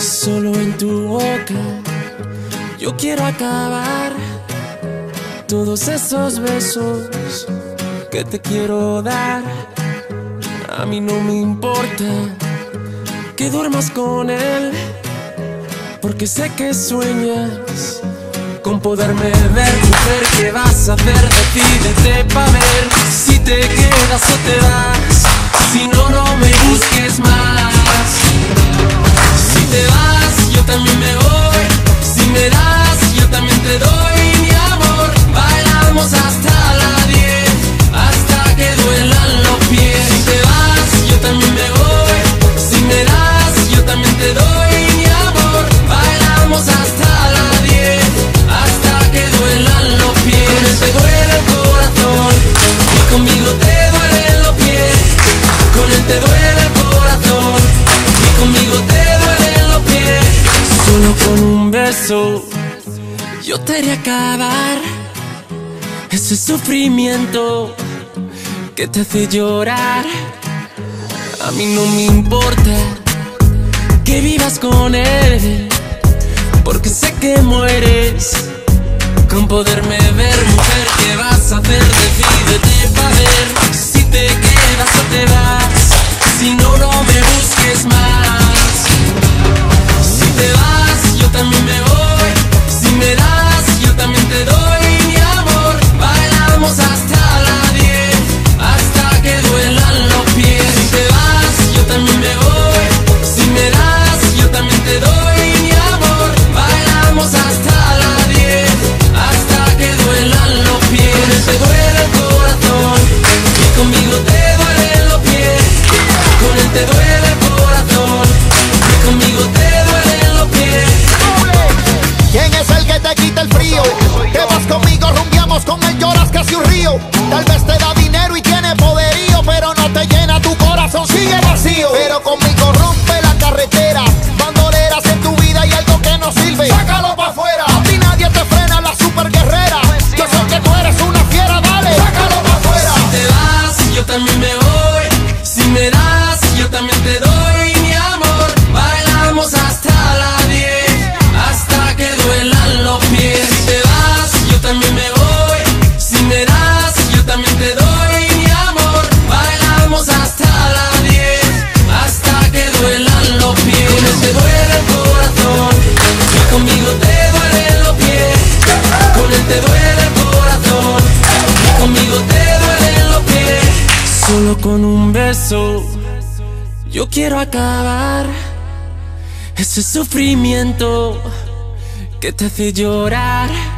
Solo en tu boca yo quiero acabar todos esos besos que te quiero dar. A mí no me importa que duermas con él, porque sé que sueñas con poderme ver. Mujer, ¿qué vas a hacer? Decídete pa' ver si te quedas o te vas. Si no, no me busques más. Si te vas, yo también me voy. Si me das, yo también te doy mi amor. Bailamos hasta las 10, hasta que duelan los pies. Si te vas, yo también me voy. Si me das, yo también te doy mi amor. Bailamos hasta las 10, hasta que duelan los pies. Con él te duele el corazón y conmigo te duelen los pies. Con él te duele el corazón y conmigo te duelen los pies. Solo con un beso yo te haré acabar ese sufrimiento que te hace llorar. A mí no me importa que vivas con él, porque sé que mueres con poderme ver. Mujer, ¿qué vas a hacer? Decídete pa' ver si te quedas o te vas. Si no, no me busques más. Si te vas, yo también me voy. Si me das, yo también te doy mi amor. Bailamos hasta las 10, hasta que duelan los pies. Si te vas, yo también me voy. Si me das, yo también te doy mi amor. Bailamos hasta las 10, hasta que duelan los pies. Con él te duele el corazón y conmigo te duelen los pies. Con él te duele el corazón y conmigo te duelen los pies. ¿Quién es el que te quita el frío? Que vas conmigo, rumbiamos, con él lloras casi un río. Tal vez te da dinero y tiene poderío, pero no te llena, tu corazón sigue vacío. Pero conmigo rompe la carretera, bandoleras en tu vida y algo que no sirve, sácalo pa' afuera. A ti nadie te frena, la super guerrera. Yo sé que tú eres una fiera, dale, sácalo pa' afuera. Si te vas, yo también me voy. Si me das, yo también te doy mi amor. Bailamos hasta las 10, hasta que duelan los pies. Si te vas, yo también me voy. Si me das, yo también te doy mi amor. Bailamos hasta las 10, hasta que duelan los pies. Con él te duele el corazón y conmigo te duelen los pies. Con él te duele el corazón y conmigo te duelen los pies. Solo con un beso yo quiero acabar ese sufrimiento que te hace llorar.